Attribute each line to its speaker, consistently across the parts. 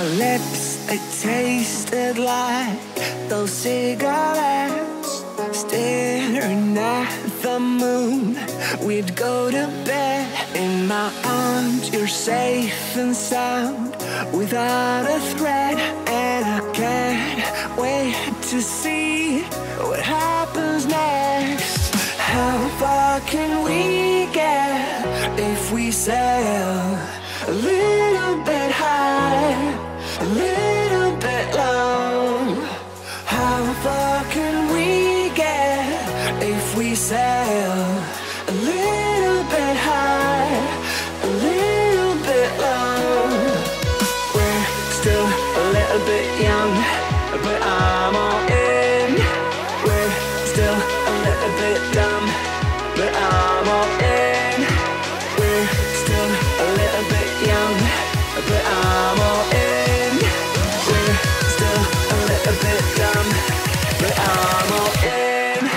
Speaker 1: lips, they tasted like those cigarettes. Staring at the moon, we'd go to bed. In my arms, you're safe and sound, without a threat. And I can't wait to see what happens next. How far can we get if we sail a little bit high, a little bit low? How far can we get if we sail a little bit high, a little bit low? We're still a little bit young, but I'm all in. We're still a little bit dumb, but I'm all in. We're still a little bit young, but I'm all in. We're still a little bit dumb, but I'm all in.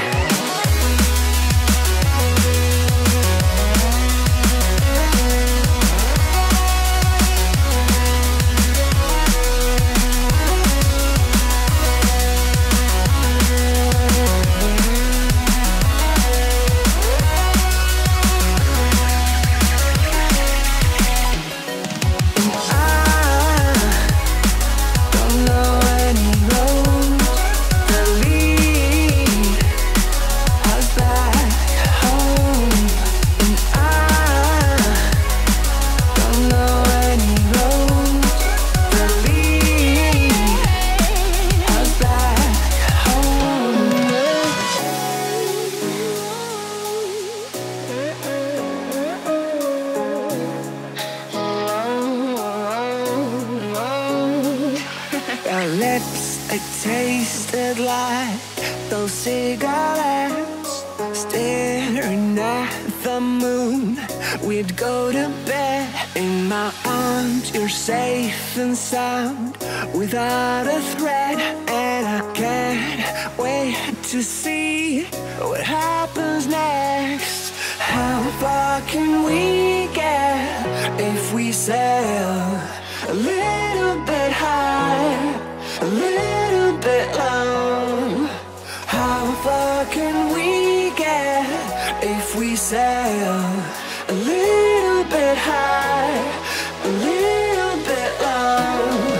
Speaker 1: Our lips, they tasted like those cigarettes. Staring at the moon, we'd go to bed. In my arms, you're safe and sound, without a threat. And I can't wait to see what happens next. How far can we get if we sail a little bit high, a little bit low? How far can we get if we sail a little bit high, a little bit low?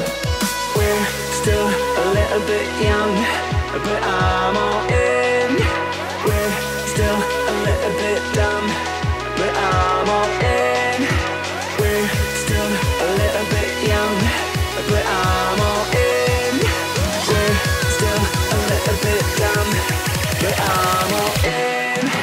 Speaker 1: We're still a little bit young, but I'm all in. We're still a little bit dumb, but I'm all in. We're still a little bit young, but I'm all in. We're still a little bit dumb, but I'm all in.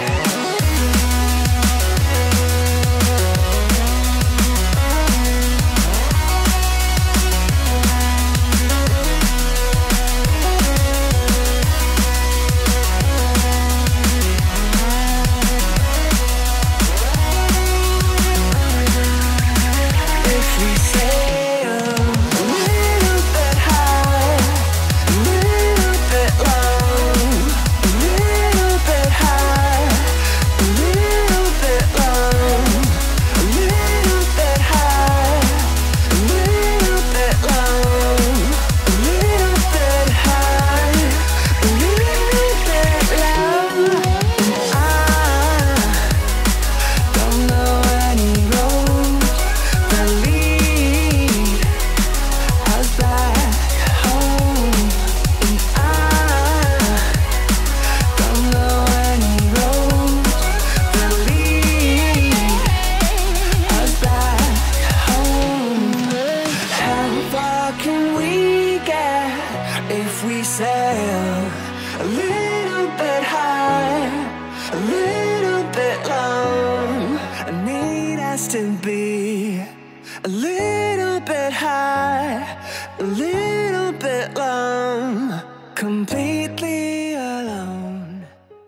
Speaker 1: If we sail a little bit high, a little bit low, I need us to be a little bit high, a little bit low, completely alone.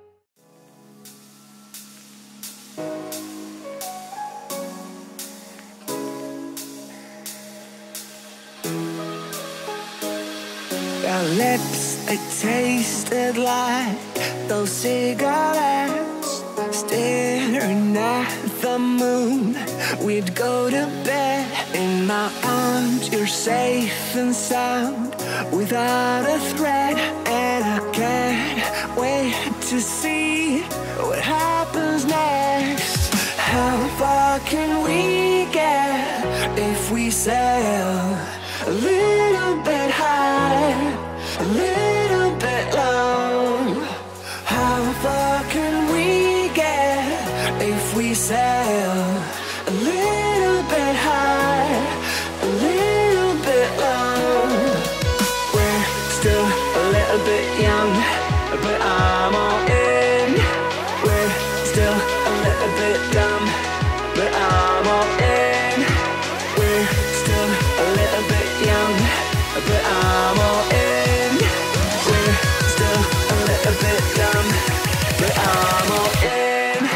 Speaker 1: Our lips, they tasted like those cigarettes. Staring at the moon, we'd go to bed. In my arms, you're safe and sound, without a threat. And I can't wait to see what happens next. How far can we get if we sail a little bit high, a little bit low? How far can we get if we sail a little bit high, a little bit low? We're still a little bit young, but I'm all in. We're still a little bit dumb, but I'm all in. We're still a little bit young, but I'm all in. We're still a little bit dumb, but I'm all in.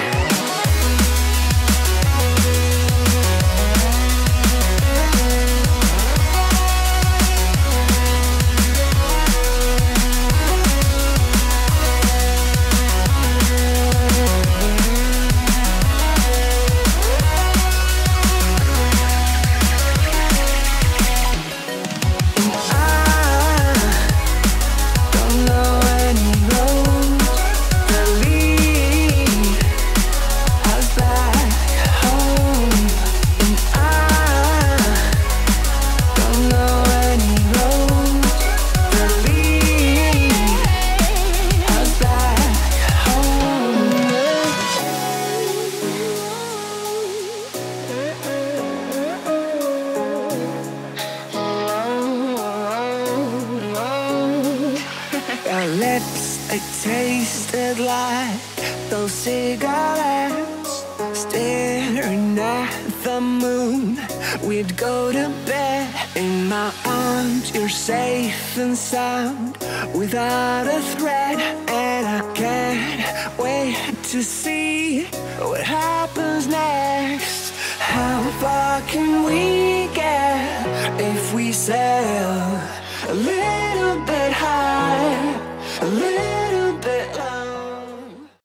Speaker 1: Our lips, they tasted like those cigarettes. Staring at the moon, we'd go to bed. In my arms, you're safe and sound, without a threat. And I can't wait to see what happens next. How far can we get if we sail